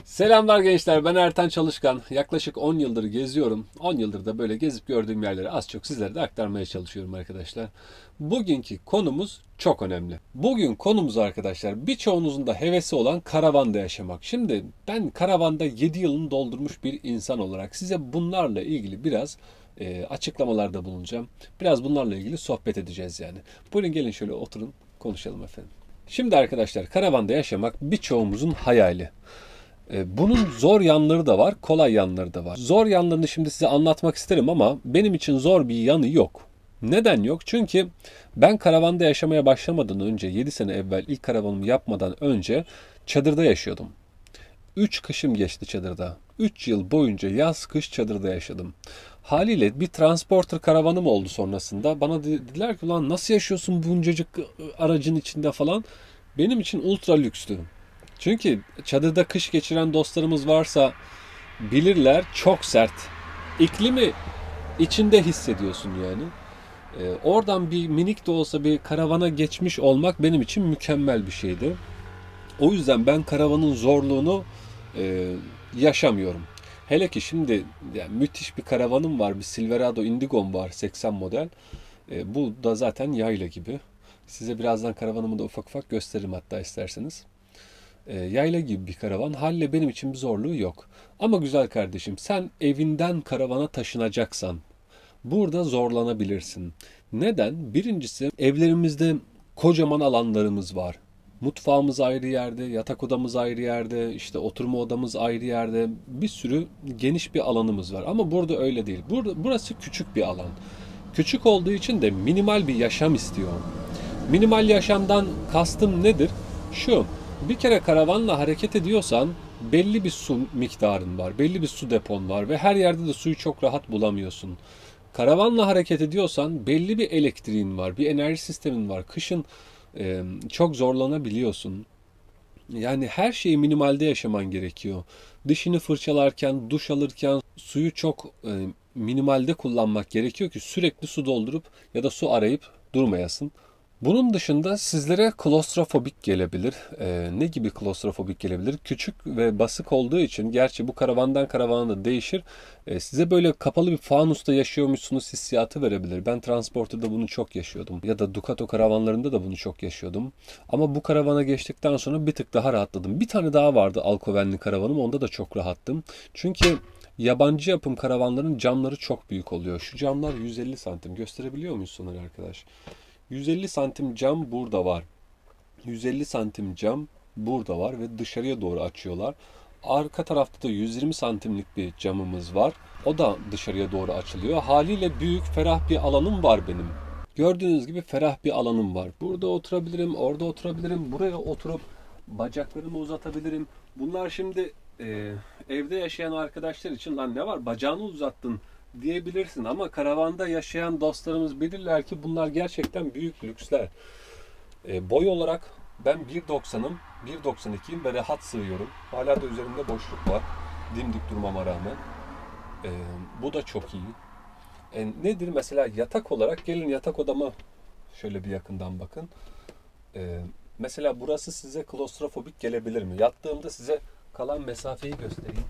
Selamlar gençler, ben Ertan Çalışkan. Yaklaşık 10 yıldır geziyorum. 10 yıldır da böyle gezip gördüğüm yerleri az çok sizlere de aktarmaya çalışıyorum arkadaşlar. Bugünkü konumuz çok önemli. Bugün konumuz arkadaşlar birçoğunuzun da hevesi olan karavanda yaşamak. Şimdi ben karavanda 7 yılını doldurmuş bir insan olarak size bunlarla ilgili biraz açıklamalarda bulunacağım. Biraz bunlarla ilgili sohbet edeceğiz yani. Buyurun gelin şöyle oturun konuşalım efendim. Şimdi arkadaşlar karavanda yaşamak birçoğumuzun hayali. Bunun zor yanları da var, kolay yanları da var. Zor yanlarını şimdi size anlatmak isterim ama benim için zor bir yanı yok. Neden yok? Çünkü ben karavanda yaşamaya başlamadan önce, 7 sene evvel ilk karavanımı yapmadan önce çadırda yaşıyordum. 3 kışım geçti çadırda. 3 yıl boyunca yaz kış çadırda yaşadım. Haliyle bir transporter karavanım oldu sonrasında. Bana dediler ki ulan nasıl yaşıyorsun buncacık aracın içinde falan. Benim için ultra lükstü. Çünkü çadırda kış geçiren dostlarımız varsa bilirler, çok sert. İklimi içinde hissediyorsun yani. Oradan bir minik de olsa bir karavana geçmiş olmak benim için mükemmel bir şeydi. O yüzden ben karavanın zorluğunu yaşamıyorum. Hele ki şimdi yani müthiş bir karavanım var. Bir Silverado Indigo'm var 80 model. Bu da zaten yayla gibi. Size birazdan karavanımı da ufak ufak gösteririm hatta isterseniz. Yayla gibi bir karavan. Halle benim için bir zorluğu yok. Ama güzel kardeşim sen evinden karavana taşınacaksan burada zorlanabilirsin. Neden? Birincisi evlerimizde kocaman alanlarımız var. Mutfağımız ayrı yerde, yatak odamız ayrı yerde, işte oturma odamız ayrı yerde. Bir sürü geniş bir alanımız var. Ama burada öyle değil. Burası küçük bir alan. Küçük olduğu için de minimal bir yaşam istiyor. Minimal yaşamdan kastım nedir? Şu, bir kere karavanla hareket ediyorsan belli bir su miktarın var, belli bir su depon var ve her yerde de suyu çok rahat bulamıyorsun. Karavanla hareket ediyorsan belli bir elektriğin var, bir enerji sistemin var. Kışın çok zorlanabiliyorsun. Yani her şeyi minimalde yaşaman gerekiyor. Dişini fırçalarken, duş alırken suyu çok minimalde kullanmak gerekiyor ki sürekli su doldurup ya da su arayıp durmayasın. Bunun dışında sizlere klostrofobik gelebilir. Ne gibi klostrofobik gelebilir? Küçük ve basık olduğu için, gerçi bu karavandan karavana da değişir. Size böyle kapalı bir fanusta yaşıyormuşsunuz hissiyatı verebilir. Ben Transporter'da bunu çok yaşıyordum. Ya da Ducato karavanlarında da bunu çok yaşıyordum. Ama bu karavana geçtikten sonra bir tık daha rahatladım. Bir tane daha vardı Alcoven'li karavanım. Onda da çok rahattım. Çünkü yabancı yapım karavanların camları çok büyük oluyor. Şu camlar 150 santim. Gösterebiliyor muyuz Soner arkadaş? 150 santim cam burada var. 150 santim cam burada var ve dışarıya doğru açıyorlar. Arka tarafta da 120 santimlik bir camımız var. O da dışarıya doğru açılıyor. Haliyle büyük, ferah bir alanım var benim. Gördüğünüz gibi ferah bir alanım var. Burada oturabilirim, orada oturabilirim, buraya oturup bacaklarımı uzatabilirim. Bunlar şimdi evde yaşayan arkadaşlar için lan ne var bacağını uzattın diyebilirsin ama karavanda yaşayan dostlarımız bilirler ki bunlar gerçekten büyük lüksler. Boy olarak ben 1.90'ım, 1.92'yim ve rahat sığıyorum. Hala da üzerimde boşluk var. Dimdik durmama rağmen. Bu da çok iyi. Nedir mesela yatak olarak? Gelin yatak odama şöyle bir yakından bakın. Mesela burası size klostrofobik gelebilir mi? Yattığımda size kalan mesafeyi göstereyim.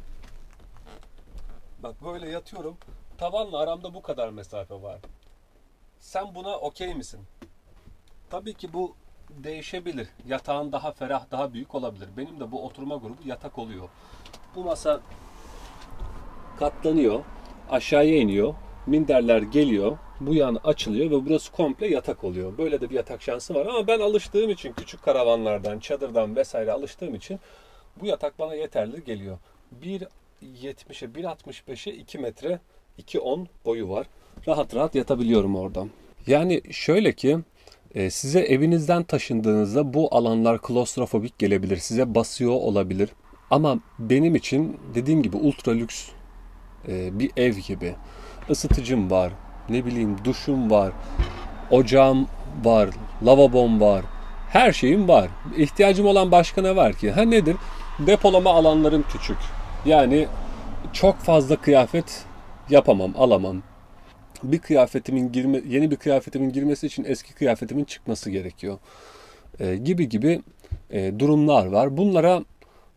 Bak böyle yatıyorum. Tavanla aramda bu kadar mesafe var. Sen buna okey misin? Tabii ki bu değişebilir. Yatağın daha ferah, daha büyük olabilir. Benim de bu oturma grubu yatak oluyor. Bu masa katlanıyor, aşağıya iniyor, minderler geliyor, bu yan açılıyor ve burası komple yatak oluyor. Böyle de bir yatak şansı var ama ben alıştığım için küçük karavanlardan, çadırdan vesaire alıştığım için bu yatak bana yeterli geliyor. 1.70'e 1.65'e 2 metre 2.10 boyu var. Rahat rahat yatabiliyorum oradan. Yani şöyle ki size evinizden taşındığınızda bu alanlar klostrofobik gelebilir. Size basıyor olabilir. Ama benim için dediğim gibi ultra lüks bir ev gibi. Isıtıcım var. Ne bileyim duşum var. Ocağım var. Lavabom var. Her şeyim var. İhtiyacım olan başka ne var ki? Ha nedir? Depolama alanlarım küçük. Yani çok fazla kıyafet yapamam, alamam. Yeni bir kıyafetimin girmesi için eski kıyafetimin çıkması gerekiyor. Gibi gibi durumlar var. Bunlara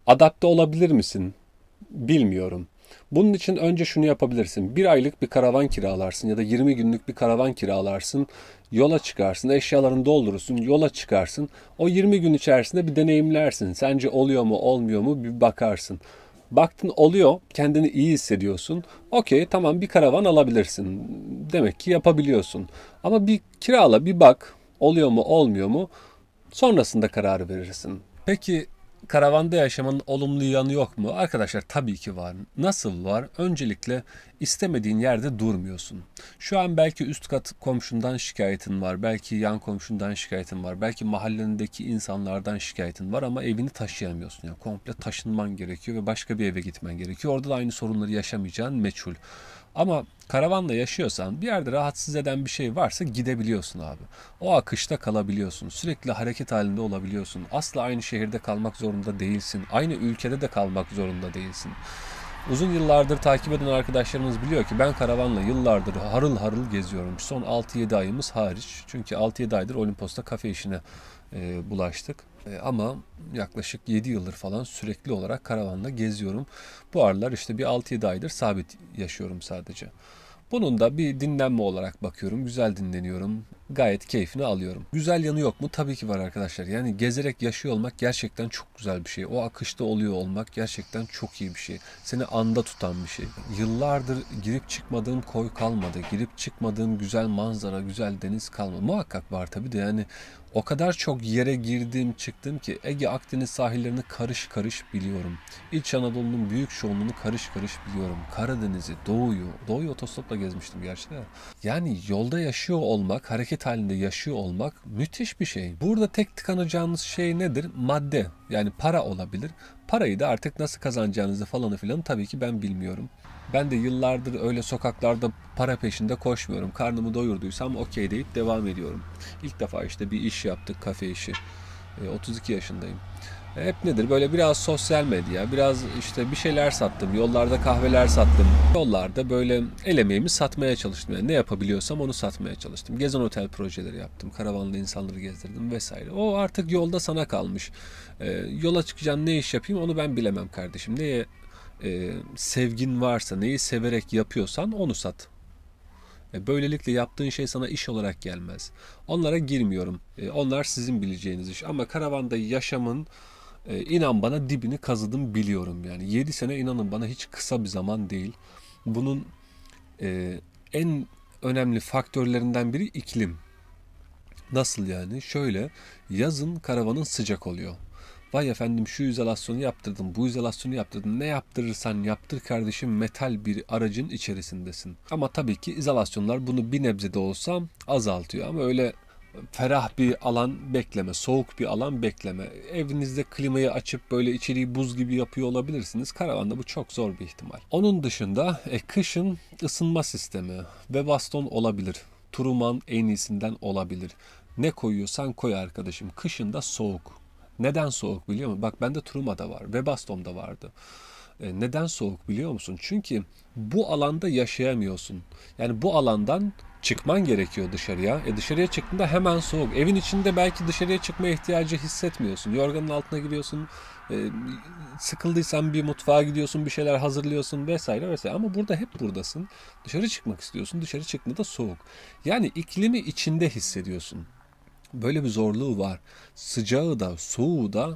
Adapte olabilir misin? Bilmiyorum. Bunun için önce şunu yapabilirsin. Bir aylık bir karavan kiralarsın ya da 20 günlük bir karavan kiralarsın. Yola çıkarsın, eşyalarını doldurursun, yola çıkarsın. O 20 gün içerisinde bir deneyimlersin. Sence oluyor mu, olmuyor mu bir bakarsın. Baktın oluyor, kendini iyi hissediyorsun. Okey, tamam bir karavan alabilirsin. Demek ki yapabiliyorsun. Ama bir kirala, bir bak. Oluyor mu, olmuyor mu? Sonrasında kararı verirsin. Peki karavanda yaşamanın olumlu yanı yok mu? Arkadaşlar tabii ki var. Nasıl var? Öncelikle istemediğin yerde durmuyorsun. Şu an belki üst kat komşundan şikayetin var. Belki yan komşundan şikayetin var. Belki mahallendeki insanlardan şikayetin var ama evini taşıyamıyorsun. Yani komple taşınman gerekiyor ve başka bir eve gitmen gerekiyor. Orada da aynı sorunları yaşamayacağın meçhul. Ama karavanla yaşıyorsan bir yerde rahatsız eden bir şey varsa gidebiliyorsun abi. O akışta kalabiliyorsun. Sürekli hareket halinde olabiliyorsun. Asla aynı şehirde kalmak zorunda değilsin. Aynı ülkede de kalmak zorunda değilsin. Uzun yıllardır takip eden arkadaşlarımız biliyor ki ben karavanla yıllardır harıl harıl geziyorum. Son 6-7 ayımız hariç. Çünkü 6-7 aydır Olimpos'ta kafe işine bulaştık. Ama yaklaşık 7 yıldır falan sürekli olarak karavanla geziyorum. Bu aralar işte bir 6-7 aydır sabit yaşıyorum sadece. Bunun da bir dinlenme olarak bakıyorum. Güzel dinleniyorum. Gayet keyfini alıyorum. Güzel yanı yok mu? Tabii ki var arkadaşlar. Yani gezerek yaşıyor olmak gerçekten çok güzel bir şey. O akışta oluyor olmak gerçekten çok iyi bir şey. Seni anda tutan bir şey. Yıllardır girip çıkmadığım koy kalmadı. Girip çıkmadığım güzel manzara, güzel deniz kalmadı. Muhakkak var tabii de yani o kadar çok yere girdim çıktım ki Ege Akdeniz sahillerini karış karış biliyorum. İç Anadolu'nun büyük çoğunluğunu karış karış biliyorum. Karadeniz'i, Doğu'yu otostopla gezmiştim gerçi de. Yani yolda yaşıyor olmak, hareket halinde yaşıyor olmak müthiş bir şey. Burada tek tıkanacağınız şey nedir? Madde. Yani para olabilir. Parayı da artık nasıl kazanacağınızı falanı filan tabii ki ben bilmiyorum. Ben de yıllardır öyle sokaklarda para peşinde koşmuyorum. Karnımı doyurduysam okey deyip devam ediyorum. İlk defa işte bir iş yaptık, kafe işi. 32 yaşındayım. Hep nedir? Böyle biraz sosyal medya, biraz işte bir şeyler sattım, yollarda kahveler sattım. Yollarda böyle el emeğimi satmaya çalıştım. Yani ne yapabiliyorsam onu satmaya çalıştım. Gezen otel projeleri yaptım, karavanla insanları gezdirdim vesaire. O artık yolda sana kalmış. Yola çıkacağım ne iş yapayım onu ben bilemem kardeşim. Neye sevgin varsa, neyi severek yapıyorsan onu sat. Böylelikle yaptığın şey sana iş olarak gelmez. Onlara girmiyorum. Onlar sizin bileceğiniz iş. Ama karavanda yaşamın inan bana dibini kazıdım biliyorum yani. 7 sene inanın bana hiç kısa bir zaman değil. Bunun en önemli faktörlerinden biri iklim. Nasıl yani? Şöyle, yazın karavanın sıcak oluyor. Vay efendim şu izolasyonu yaptırdım, bu izolasyonu yaptırdım. Ne yaptırırsan yaptır kardeşim metal bir aracın içerisindesin. Ama tabii ki izolasyonlar bunu bir nebze de olsa azaltıyor. Ama öyle ferah bir alan bekleme, soğuk bir alan bekleme. Evinizde klimayı açıp böyle içeriği buz gibi yapıyor olabilirsiniz. Karavanda bu çok zor bir ihtimal. Onun dışında kışın ısınma sistemi ve baston olabilir. Truman en iyisinden olabilir. Ne koyuyorsan koy arkadaşım. Kışın da soğuk. Neden soğuk biliyor musun? Bak bende Truma'da var. Webasto'mda vardı. Neden soğuk biliyor musun? Çünkü bu alanda yaşayamıyorsun. Yani bu alandan çıkman gerekiyor dışarıya. Dışarıya çıktığında hemen soğuk. Evin içinde belki dışarıya çıkmaya ihtiyacı hissetmiyorsun. Yorganın altına giriyorsun. Sıkıldıysan bir mutfağa gidiyorsun, bir şeyler hazırlıyorsun vesaire vesaire. Ama burada hep buradasın. Dışarı çıkmak istiyorsun. Dışarı çıktığında da soğuk. Yani iklimi içinde hissediyorsun. Böyle bir zorluğu var. Sıcağı da soğuğu da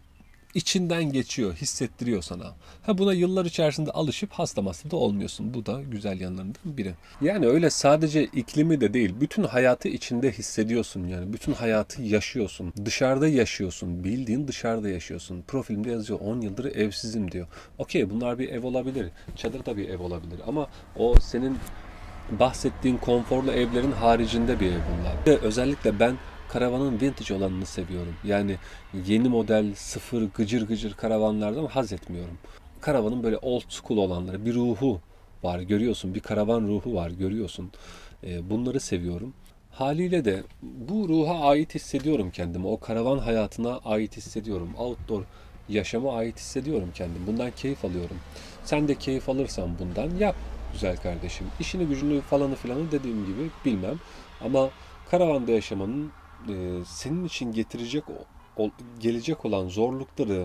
içinden geçiyor, hissettiriyor sana. Ha buna yıllar içerisinde alışıp hasta da olmuyorsun. Bu da güzel yanlarından biri. Yani öyle sadece iklimi de değil, bütün hayatı içinde hissediyorsun yani. Bütün hayatı yaşıyorsun. Dışarıda yaşıyorsun. Bildiğin dışarıda yaşıyorsun. Profilimde yazıyor 10 yıldır evsizim diyor. Okey bunlar bir ev olabilir. Çadır da bir ev olabilir. Ama o senin bahsettiğin konforlu evlerin haricinde bir ev bunlar. Ve özellikle ben karavanın vintage olanını seviyorum. Yani yeni model, sıfır, gıcır gıcır karavanlardan haz etmiyorum. Karavanın böyle old school olanları, bir ruhu var görüyorsun. Bir karavan ruhu var görüyorsun. Bunları seviyorum. Haliyle de bu ruha ait hissediyorum kendimi. O karavan hayatına ait hissediyorum. Outdoor yaşama ait hissediyorum kendimi. Bundan keyif alıyorum. Sen de keyif alırsan bundan yap güzel kardeşim. İşini gücünü falanı filanı dediğim gibi bilmem. Ama karavanda yaşamanın senin için getirecek gelecek olan zorlukları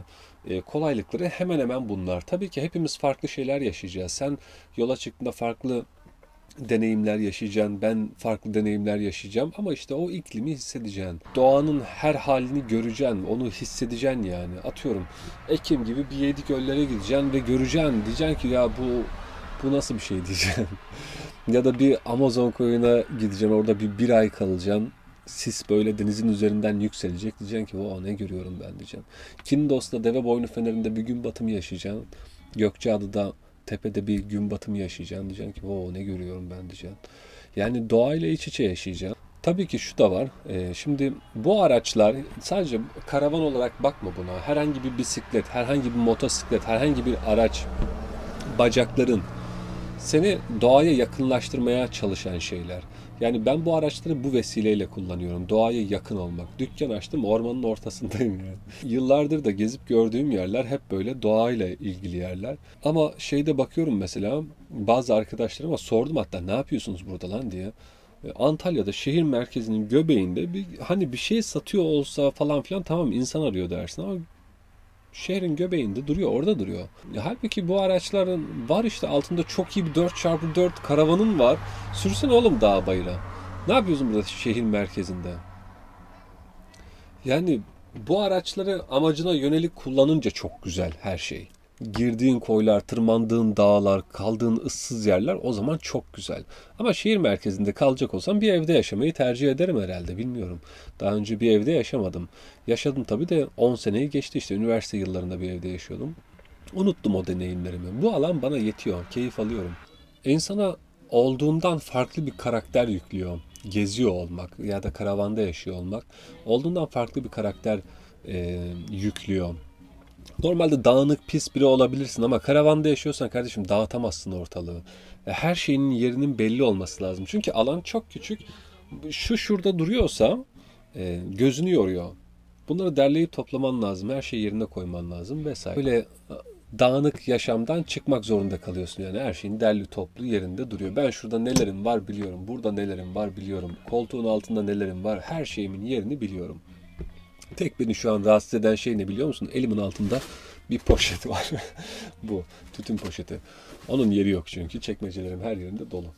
kolaylıkları hemen hemen bunlar. Tabii ki hepimiz farklı şeyler yaşayacağız. Sen yola çıktığında farklı deneyimler yaşayacaksın. Ben farklı deneyimler yaşayacağım. Ama işte o iklimi hissedeceksin. Doğanın her halini göreceksin. Onu hissedeceksin yani. Atıyorum Ekim gibi bir yedi göllere gideceksin ve göreceksin. Diyeceksin ki ya bu nasıl bir şey diyeceksin. Ya da bir Amazon koyuna gideceksin. Orada bir ay kalacaksın. Sis böyle denizin üzerinden yükselecek. Diyeceksin ki o ne görüyorum ben diyeceksin. Kindos'ta deve boynu fenerinde bir gün batımı yaşayacaksın. Gökçeada'da tepede bir gün batımı yaşayacaksın. Diyeceksin ki o ne görüyorum ben diyeceksin. Yani doğayla iç içe yaşayacaksın. Tabii ki şu da var. Şimdi bu araçlar sadece karavan olarak bakma buna. Herhangi bir bisiklet, herhangi bir motosiklet, herhangi bir araç, bacakların seni doğaya yakınlaştırmaya çalışan şeyler. Yani ben bu araçları bu vesileyle kullanıyorum. Doğaya yakın olmak. Dükkan açtım, ormanın ortasındayım yani. Yıllardır da gezip gördüğüm yerler hep böyle doğayla ilgili yerler. Ama şeyde bakıyorum mesela bazı arkadaşlarıma sordum hatta ne yapıyorsunuz burada lan diye. Antalya'da şehir merkezinin göbeğinde hani bir şey satıyor olsa falan filan tamam insan arıyor dersin ama şehrin göbeğinde duruyor, orada duruyor. Halbuki bu araçların var işte altında çok iyi bir 4x4 karavanın var. Sürsene oğlum dağa bayıra. Ne yapıyorsun burada şehir merkezinde? Yani bu araçları amacına yönelik kullanınca çok güzel her şey. Girdiğin koylar, tırmandığın dağlar, kaldığın ıssız yerler o zaman çok güzel. Ama şehir merkezinde kalacak olsam bir evde yaşamayı tercih ederim herhalde bilmiyorum. Daha önce bir evde yaşamadım. Yaşadım tabii de 10 seneyi geçti işte üniversite yıllarında bir evde yaşıyordum. Unuttum o deneyimlerimi. Bu alan bana yetiyor, keyif alıyorum. İnsana olduğundan farklı bir karakter yüklüyor. Geziyor olmak ya da karavanda yaşıyor olmak. Olduğundan farklı bir karakter yüklüyor. Normalde dağınık, pis biri olabilirsin ama karavanda yaşıyorsan kardeşim dağıtamazsın ortalığı. Her şeyin yerinin belli olması lazım. Çünkü alan çok küçük. Şu şurada duruyorsa gözünü yoruyor. Bunları derleyip toplaman lazım. Her şeyi yerine koyman lazım vesaire. Böyle dağınık yaşamdan çıkmak zorunda kalıyorsun. Yani her şeyin derli toplu yerinde duruyor. Ben şurada nelerim var biliyorum. Burada nelerim var biliyorum. Koltuğun altında nelerim var. Her şeyimin yerini biliyorum. Tek beni şu an rahatsız eden şey ne biliyor musun? Elimin altında bir poşet var. Bu tütün poşeti. Onun yeri yok çünkü. Çekmecelerim her yerinde dolu.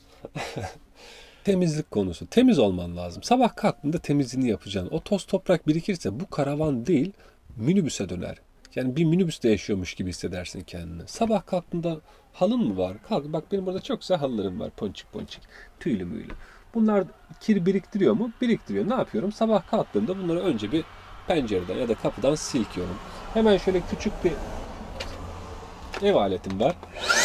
Temizlik konusu. Temiz olman lazım. Sabah kalktığında temizliğini yapacaksın. O toz toprak birikirse bu karavan değil minibüse döner. Yani bir minibüste yaşıyormuş gibi hissedersin kendini. Sabah kalktığında halın mı var? Kalk bak benim burada çok güzel halılarım var. Ponçik ponçik. Tüylü müylü. Bunlar kir biriktiriyor mu? Biriktiriyor. Ne yapıyorum? Sabah kalktığımda bunları önce bir pencereden ya da kapıdan silkiyorum. Hemen şöyle küçük bir ev aletim var.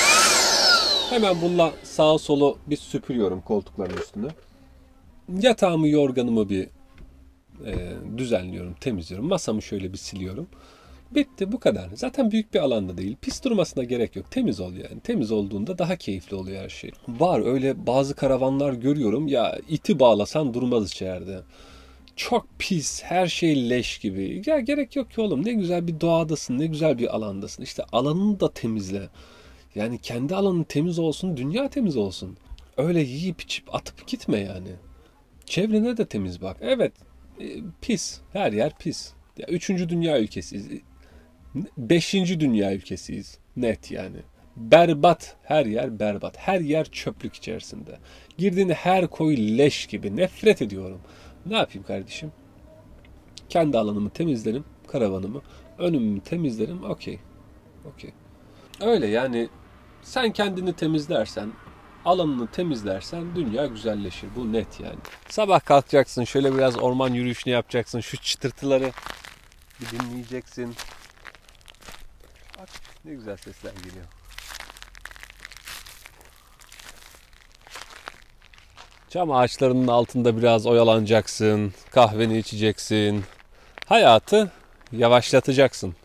Hemen bununla sağa solu bir süpürüyorum koltukların üstünü. Yatağımı, yorganımı bir düzenliyorum, temizliyorum. Masamı şöyle bir siliyorum. Bitti bu kadar. Zaten büyük bir alanda değil. Pis durmasına gerek yok. Temiz ol yani. Temiz olduğunda daha keyifli oluyor her şey. Var öyle bazı karavanlar görüyorum. Ya iti bağlasan durmaz içeride. Çok pis, her şey leş gibi. Ya gerek yok ki oğlum. Ne güzel bir doğadasın, ne güzel bir alandasın. İşte alanını da temizle. Yani kendi alanın temiz olsun, dünya temiz olsun. Öyle yiyip içip atıp gitme yani. Çevrene de temiz bak. Evet, pis. Her yer pis. Ya, üçüncü dünya ülkesiyiz. Beşinci dünya ülkesiyiz. Net yani. Berbat. Her yer berbat. Her yer çöplük içerisinde. Girdiğin her koy leş gibi. Nefret ediyorum. Ne yapayım kardeşim? Kendi alanımı temizlerim. Karavanımı. Önümü temizlerim. Okey. Okey. Öyle yani sen kendini temizlersen, alanını temizlersen dünya güzelleşir. Bu net yani. Sabah kalkacaksın, şöyle biraz orman yürüyüşünü yapacaksın. Şu çıtırtıları bir dinleyeceksin. Bak ne güzel sesler geliyor. Çam ağaçlarının altında biraz oyalanacaksın. Kahveni içeceksin. Hayatı yavaşlatacaksın.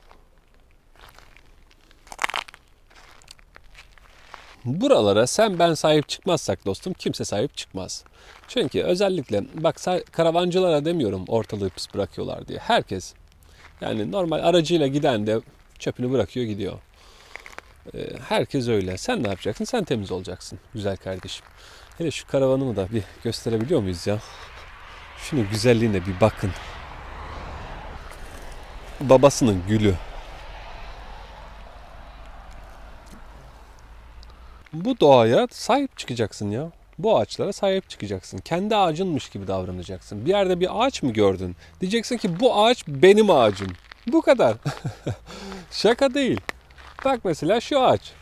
Buralara sen ben sahip çıkmazsak dostum kimse sahip çıkmaz. Çünkü özellikle bak karavancılara demiyorum ortalığı pis bırakıyorlar diye. Herkes yani normal aracıyla giden de çöpünü bırakıyor gidiyor. Herkes öyle. Sen ne yapacaksın? Sen temiz olacaksın güzel kardeşim. Hele şu karavanımı da bir gösterebiliyor muyuz ya? Şunun güzelliğine bir bakın. Babasının gülü. Bu doğaya sahip çıkacaksın ya. Bu ağaçlara sahip çıkacaksın. Kendi ağacınmış gibi davranacaksın. Bir yerde bir ağaç mı gördün? Diyeceksin ki bu ağaç benim ağacım. Bu kadar. Şaka değil. Bak mesela şu ağaç.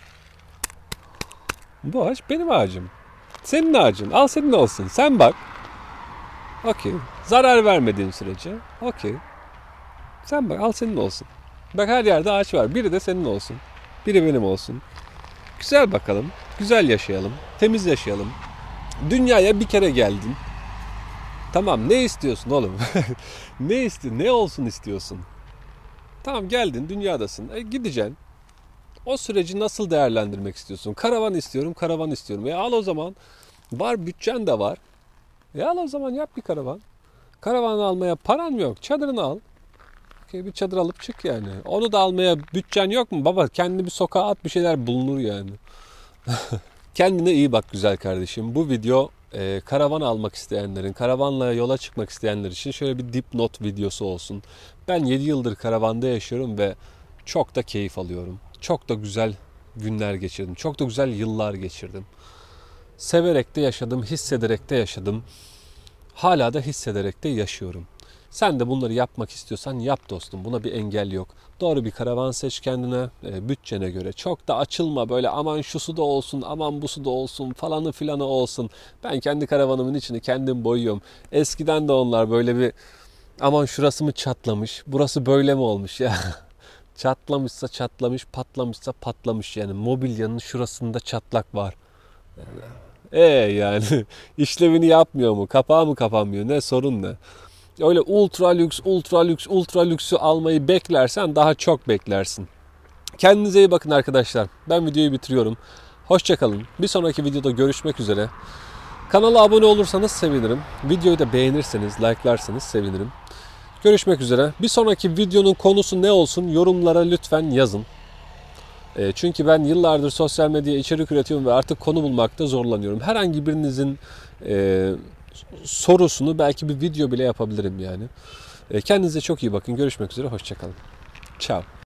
Bu ağaç benim ağacım. Senin ağacın. Al senin olsun. Sen bak. Okey. Zarar vermediğin sürece. Okey. Sen bak al senin olsun. Bak her yerde ağaç var. Biri de senin olsun. Biri benim olsun. Güzel bakalım. Güzel yaşayalım. Temiz yaşayalım. Dünyaya bir kere geldin. Tamam ne istiyorsun oğlum? Ne olsun istiyorsun? Tamam geldin dünyadasın. Gideceksin. O süreci nasıl değerlendirmek istiyorsun? Karavan istiyorum, karavan istiyorum. Al o zaman. Var bütçen de var. Al o zaman yap bir karavan. Karavan almaya paran mı yok? Çadırını al. Bir çadır alıp çık yani. Onu da almaya bütçen yok mu? Baba kendi bir sokağa at bir şeyler bulunur yani. Kendine iyi bak güzel kardeşim. Bu video karavan almak isteyenlerin, karavanla yola çıkmak isteyenler için şöyle bir dipnot videosu olsun. Ben 7 yıldır karavanda yaşıyorum ve çok da keyif alıyorum. Çok da güzel günler geçirdim. Çok da güzel yıllar geçirdim. Severek de yaşadım, hissederek de yaşadım. Hala da hissederek de yaşıyorum. Sen de bunları yapmak istiyorsan yap dostum. Buna bir engel yok. Doğru bir karavan seç kendine, bütçene göre. Çok da açılma böyle aman şu su da olsun, aman bu su da olsun, falanı filanı olsun. Ben kendi karavanımın içini kendim boyuyorum. Eskiden de onlar böyle bir aman şurası mı çatlamış, burası böyle mi olmuş ya. Çatlamışsa çatlamış, patlamışsa patlamış yani. Mobilyanın şurasında çatlak var. Yani işlevini yapmıyor mu? Kapağı mı kapanmıyor? Ne sorun ne? Öyle ultra lüks, ultra lüks, ultra lüksü almayı beklersen daha çok beklersin. Kendinize iyi bakın arkadaşlar. Ben videoyu bitiriyorum. Hoşça kalın. Bir sonraki videoda görüşmek üzere. Kanala abone olursanız sevinirim. Videoyu da beğenirseniz, like'larsanız sevinirim. Görüşmek üzere. Bir sonraki videonun konusu ne olsun yorumlara lütfen yazın. Çünkü ben yıllardır sosyal medyaya içerik üretiyorum ve artık konu bulmakta zorlanıyorum. Herhangi birinizin sorusunu belki bir video bile yapabilirim yani. Kendinize çok iyi bakın. Görüşmek üzere. Hoşça kalın. Ciao.